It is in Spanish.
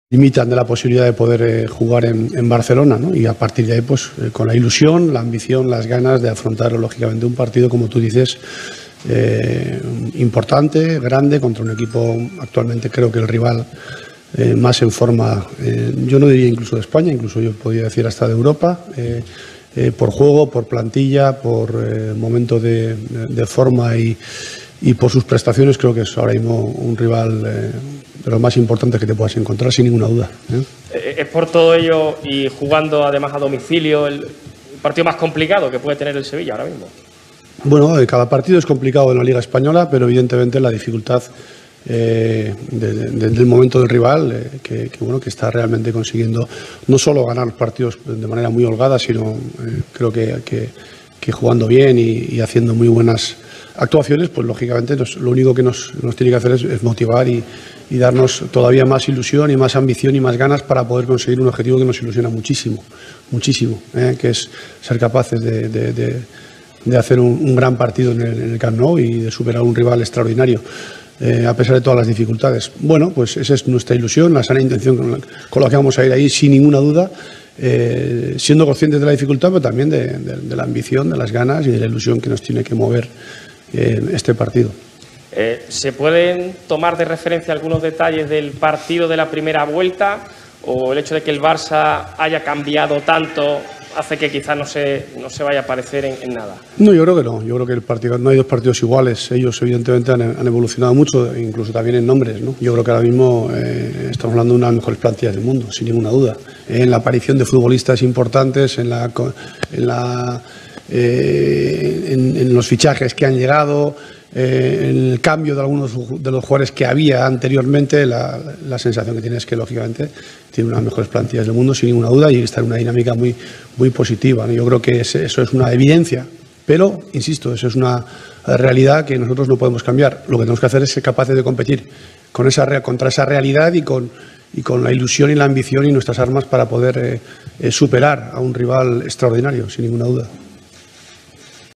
limitan de la posibilidad de poder jugar en Barcelona, ¿no? Y a partir de ahí, pues con la ilusión, la ambición, las ganas de afrontar lógicamente un partido, como tú dices, importante, grande, contra un equipo actualmente creo que el rival más en forma, yo no diría incluso de España, incluso yo podría decir hasta de Europa, por juego, por plantilla, por momento de forma y por sus prestaciones. Creo que es ahora mismo un rival de los más importantes que te puedas encontrar, sin ninguna duda. Es por todo ello, y jugando además a domicilio, el partido más complicado que puede tener el Sevilla ahora mismo. Bueno, cada partido es complicado en la Liga Española, pero evidentemente la dificultad del momento del rival, que está realmente consiguiendo no solo ganar los partidos de manera muy holgada, sino creo que jugando bien y haciendo muy buenas actuaciones, pues lógicamente lo único que nos tiene que hacer es motivar y darnos todavía más ilusión y más ambición y más ganas para poder conseguir un objetivo que nos ilusiona muchísimo, muchísimo, que es ser capaces de hacer un gran partido en el Camp Nou y de superar a un rival extraordinario, a pesar de todas las dificultades. Bueno, pues esa es nuestra ilusión, la sana intención con la que vamos a ir ahí, sin ninguna duda, siendo conscientes de la dificultad, pero también de la ambición, de las ganas y de la ilusión que nos tiene que mover este partido. ¿Se pueden tomar de referencia algunos detalles del partido de la primera vuelta, o el hecho de que el Barça haya cambiado tanto hace que quizás no se vaya a parecer en nada? No, yo creo que no. Yo creo que el partido, no hay dos partidos iguales. Ellos evidentemente han evolucionado mucho, incluso también en nombres, ¿no? Yo creo que ahora mismo estamos hablando de una de las mejores plantillas del mundo, sin ninguna duda. En la aparición de futbolistas importantes, en los fichajes que han llegado, en el cambio de algunos de los jugadores que había anteriormente, la sensación que tiene es que lógicamente tiene unas mejores plantillas del mundo, sin ninguna duda, y está en una dinámica muy, muy positiva, ¿no? Yo creo que eso es una evidencia, pero insisto, eso es una realidad que nosotros no podemos cambiar. Lo que tenemos que hacer es ser capaces de competir contra esa realidad y con la ilusión y la ambición y nuestras armas para poder superar a un rival extraordinario, sin ninguna duda.